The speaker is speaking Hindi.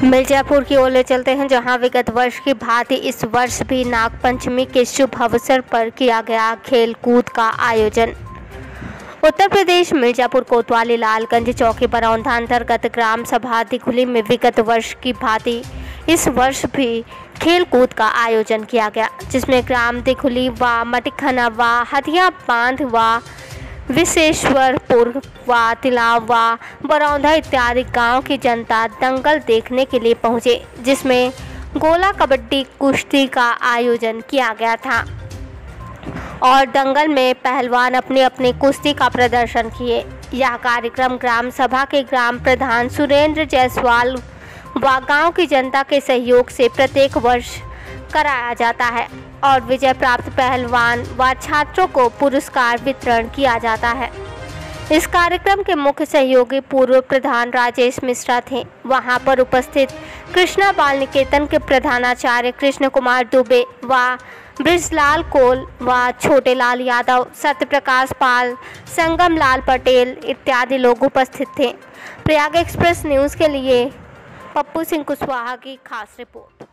मिर्जापुर की ओर ले चलते हैं, जहां विगत वर्ष की भांति इस वर्ष भी नागपंचमी के शुभ अवसर पर किया गया खेल कूद का आयोजन। उत्तर प्रदेश मिर्जापुर कोतवाली लालगंज चौकी बरौंधा अंतर्गत ग्राम सभा दिखुली में विगत वर्ष की भांति इस वर्ष भी खेल कूद का आयोजन किया गया, जिसमें ग्राम दिखुली व मटिखना व हथिया बांध व विशेश्वरपुर व तिलाव व बरौंधा इत्यादि गांव की जनता दंगल देखने के लिए पहुंचे, जिसमें गोला कबड्डी कुश्ती का आयोजन किया गया था और दंगल में पहलवान अपनी अपनी कुश्ती का प्रदर्शन किए। यह कार्यक्रम ग्राम सभा के ग्राम प्रधान सुरेंद्र जायसवाल व गांव की जनता के सहयोग से प्रत्येक वर्ष कराया जाता है और विजय प्राप्त पहलवान व छात्रों को पुरस्कार वितरण किया जाता है। इस कार्यक्रम के मुख्य सहयोगी पूर्व प्रधान राजेश मिश्रा थे। वहां पर उपस्थित कृष्णा बाल निकेतन के प्रधानाचार्य कृष्ण कुमार दुबे व ब्रिजलाल कोल व छोटे लाल यादव, सत्यप्रकाश पाल, संगम लाल पटेल इत्यादि लोग उपस्थित थे। प्रयाग एक्सप्रेस न्यूज़ के लिए पप्पू सिंह कुशवाहा की खास रिपोर्ट।